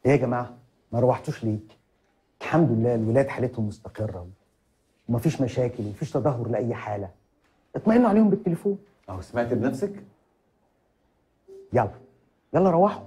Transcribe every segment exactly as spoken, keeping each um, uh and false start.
ايه يا جماعه؟ ما روحتوش ليه؟ الحمد لله الولاد حالتهم مستقره ومفيش مشاكل ومفيش تدهور لاي حاله. اطمئنوا عليهم بالتليفون. اهو سمعت بنفسك؟ يلا يلا روحوا.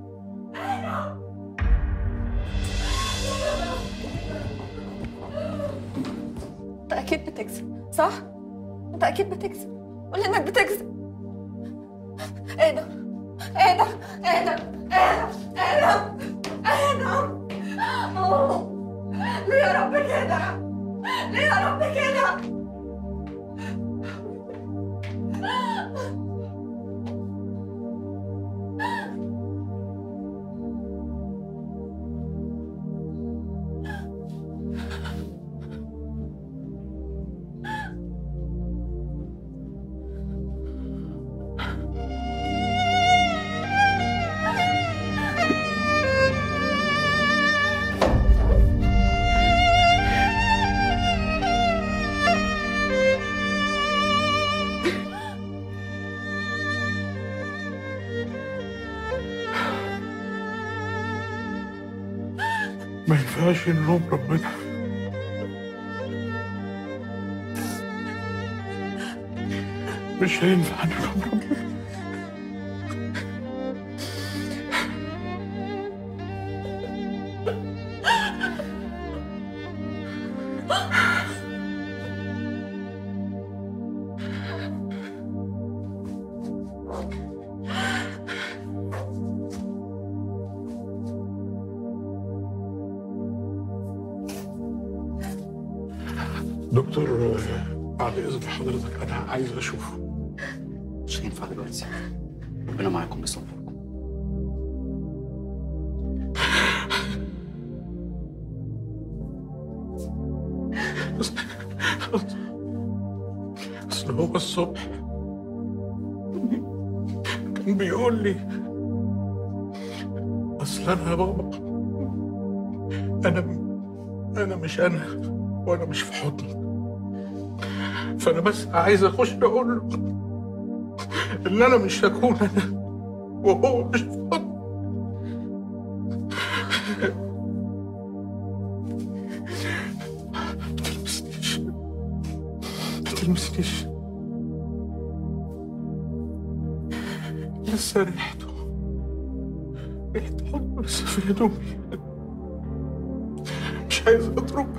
انت اكيد بتكذب صح؟ انت اكيد بتكذب، قول انك بتكذب. ايه ده؟ ايه ده؟ ايه ده؟ ايه ده؟ ايه ده؟ ايه ده؟ أوه. ليه يا رب كده؟ ليه يا رب كده؟ ما ينفعش نلوم ربنا. مش هينفع نلوم ربنا. دكتور بعد اذن حضرتك انا عايز اشوفه. مش هينفع دلوقتي، ربنا معاكم بصبركم. اصل هو الصبح كان بيقول لي اصل انا يا بابا انا انا مش انا وانا مش في حضنك، فانا بس عايز اخش اقول له ان انا مش هكون انا وهو مش في حضنك. ما تلمسنيش ما تلمسنيش، لسه ريحته ريحة حضنه لسه في هدومي، مش عايز اضرب.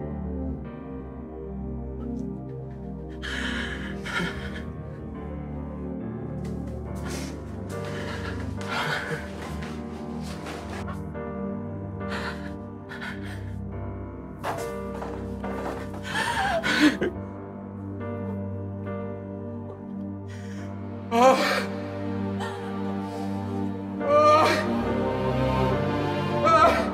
آه. آه. آه.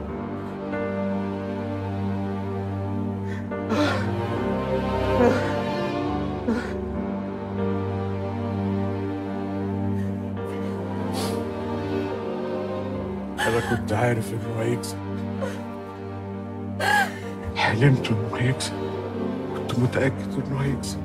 أنا كنت عارف إنه هيكسب، حلمت إنه هيكسب، كنت متأكد إنه هيكسب.